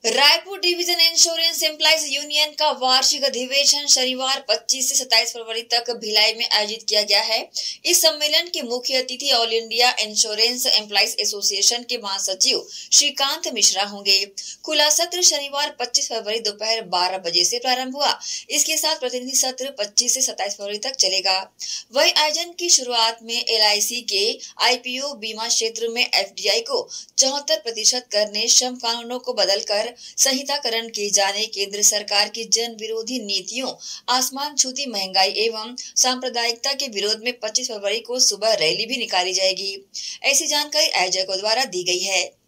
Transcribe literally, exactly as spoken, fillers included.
Raipur division insurance employees union का वार्षिक अधिवेशन शनिवार पच्चीस से सत्ताईस फरवरी तक भिलाई में आयोजित किया गया है। इस सम्मेलन के मुख्य अतिथि all India insurance employees association के महासचिव श्रीकांत मिश्रा होंगे। खुला सत्र शनिवार पच्चीस फरवरी दोपहर बारह बजे से प्रारंभ हुआ। इसके साथ प्रतिनिधि सत्र पच्चीस से सत्ताईस फरवरी तक चलेगा। वही आयोजन की शुरुआत में एल आई सी के आई पी ओ बीमा क्षेत्र में एफ डी आई को चौहत्तर प्रतिशत करने, श्रम कानूनों को बदलकर संहिताकरण किए जाने, केंद्र सरकार की जन विरोधी नीतियों, आसमान छूती महंगाई एवं सांप्रदायिकता के विरोध में पच्चीस फरवरी को सुबह रैली भी निकाली जाएगी। ऐसी जानकारी आयोजकों द्वारा दी गई है।